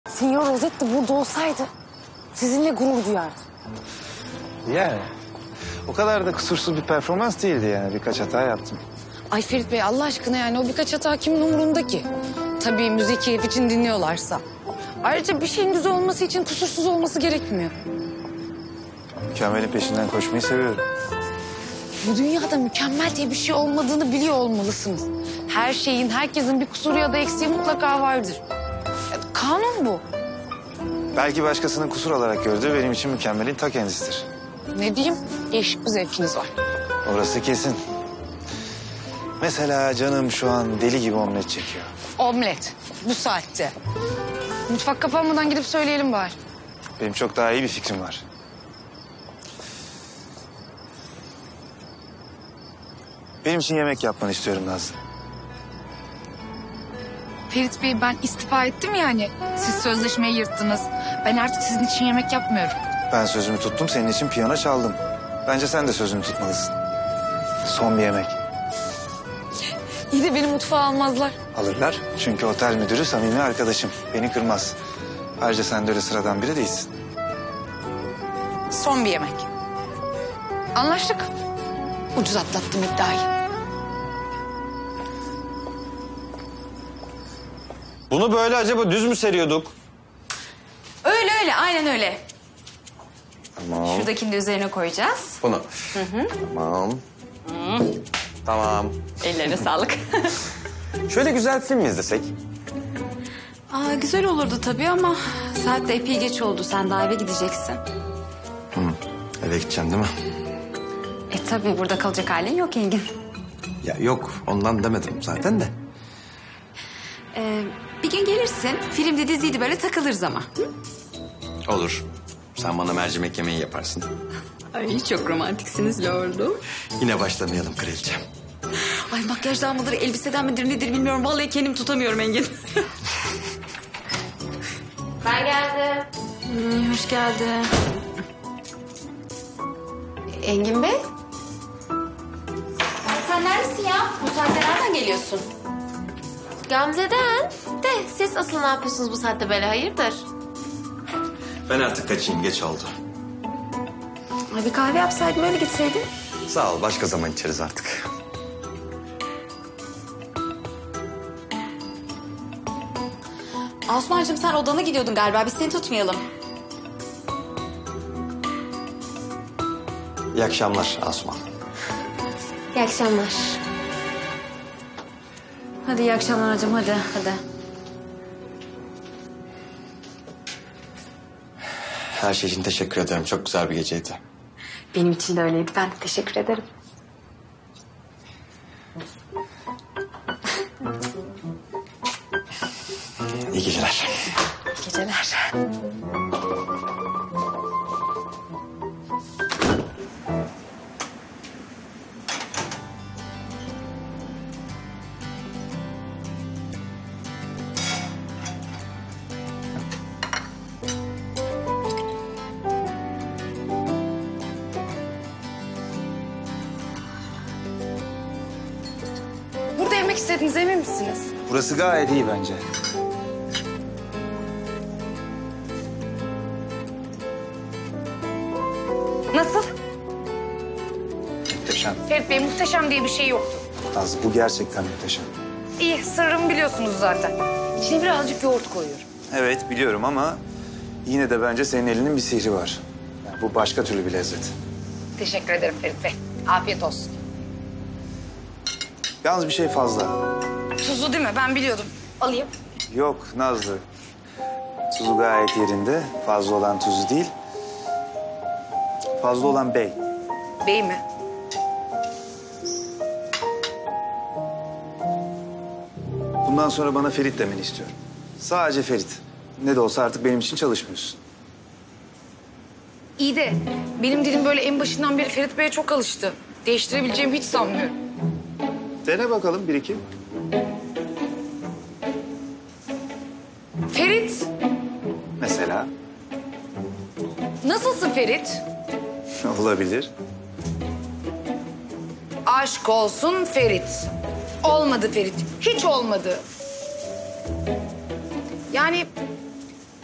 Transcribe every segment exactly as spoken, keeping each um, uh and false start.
Signor Rossetti burada olsaydı sizinle gurur duyardı. Yani o kadar da kusursuz bir performans değildi yani. Birkaç hata yaptım. Ay Ferit Bey Allah aşkına yani o birkaç hata kimin umurunda ki? Tabii müzik keyif için dinliyorlarsa. Ayrıca bir şeyin güzel olması için kusursuz olması gerekmiyor. Mükemmelin peşinden koşmayı seviyorum. Bu dünyada mükemmel diye bir şey olmadığını biliyor olmalısınız. Her şeyin, herkesin bir kusuru ya da eksiği mutlaka vardır. Ya, kanun bu. Belki başkasının kusur olarak gördüğü benim için mükemmelin ta kendisidir. Ne diyeyim? Değişik bir zevkiniz var. Orası kesin. Mesela canım şu an deli gibi omlet çekiyor. Omlet. Bu saatte. Mutfak kapanmadan gidip söyleyelim bari. Benim çok daha iyi bir fikrim var. Benim için yemek yapmanı istiyorum Nazlı. Ferit Bey ben istifa ettim yani. Siz sözleşmeyi yırttınız. Ben artık sizin için yemek yapmıyorum. Ben sözümü tuttum, senin için piyano çaldım. Bence sen de sözünü tutmalısın. Son bir yemek. İyi de beni mutfağa almazlar. Alırlar. Çünkü otel müdürü samimi arkadaşım. Beni kırmaz. Ayrıca sen de öyle sıradan biri değilsin. Son bir yemek. Anlaştık. Ucuz atlattım iddiayı. Bunu böyle acaba düz mü seriyorduk? Öyle öyle, aynen öyle. Tamam. Şuradakini de üzerine koyacağız. Bunu. Hı hı. Tamam. Hı. Tamam. Ellerine sağlık. Şöyle güzel film mi izlesek? Aa, güzel olurdu tabii ama saat de epey geç oldu. Sen daha eve gideceksin. Hı. Eve gideceğim değil mi? E tabii burada kalacak halin yok Engin. Ya yok, ondan demedim zaten de. Ee, bir gün gelirsin, filmde diziydi böyle takılırız ama. Hı? Olur. Sen bana mercimek yemeği yaparsın. Ay çok romantiksiniz lordum. Yine başlamayalım kraliçem. Ay makyajdan mıdır, elbiseden midir nedir bilmiyorum. Vallahi kendimi tutamıyorum Engin. Ben geldim. Hmm, hoş geldin. Engin Bey? Sen neredesin ya? Bu saatte nereden geliyorsun? Gamze'den. De siz asıl ne yapıyorsunuz bu saatte böyle hayırdır? Ben artık kaçayım, geç oldu. Ay bir kahve yapsaydım öyle gitseydin. Sağ ol, başka zaman içeriz artık. Asumancığım sen odana gidiyordun galiba. Biz seni tutmayalım. İyi akşamlar Asuman. İyi akşamlar. Hadi iyi akşamlar hacım hadi hadi. Her şey için teşekkür ederim. Çok güzel bir geceydi. Benim için de öyleydi. Ben teşekkür ederim. İyi geceler. İyi geceler. Burada yemek istediğinize emin misiniz? Burası gayet iyi bence. Nasıl? Muhteşem. Ferit Bey muhteşem diye bir şey yoktu. Nazlı bu gerçekten muhteşem. İyi sırrımı biliyorsunuz zaten. İçine birazcık yoğurt koyuyorum. Evet biliyorum ama yine de bence senin elinin bir sihri var. Yani bu başka türlü bir lezzet. Teşekkür ederim Ferit Bey. Afiyet olsun. Yalnız bir şey fazla. Tuzlu değil mi? Ben biliyordum. Alayım. Yok Nazlı. Tuzu gayet yerinde. Fazla olan tuzu değil. Fazla olan bey. Bey mi? Bundan sonra bana Ferit demeni istiyorum. Sadece Ferit. Ne de olsa artık benim için çalışmıyorsun. İyi de benim dilim böyle en başından beri Ferit Bey'e çok alıştı. Değiştirebileceğimi hiç sanmıyorum. Dene bakalım bir iki. Ferit! Mesela. Nasılsın Ferit? Olabilir. Aşk olsun Ferit. Olmadı Ferit. Hiç olmadı. Yani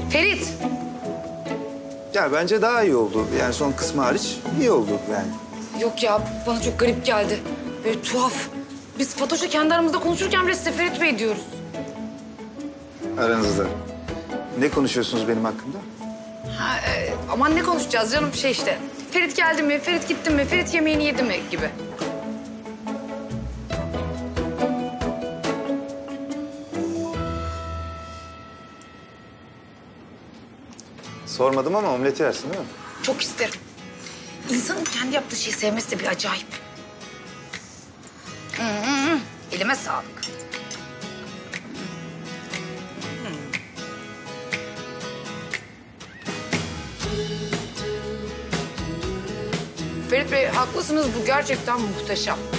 Ferit! Ya bence daha iyi oldu. Yani son kısmı hariç iyi oldu yani. Yok ya, bana çok garip geldi. Böyle tuhaf. Biz Fatoş'la kendi aramızda konuşurken bile size Ferit Bey diyoruz. Aranızda. Ne konuşuyorsunuz benim hakkımda? Ha, e, aman ne konuşacağız canım şey işte. Ferit geldi mi, Ferit gitti mi, Ferit yemeğini yedi mi gibi. Sormadım ama omleti yersin değil mi? Çok isterim. İnsanın kendi yaptığı şeyi sevmesi de bir acayip. Hmm, elime sağlık. Ferit Bey haklısınız, bu gerçekten muhteşem.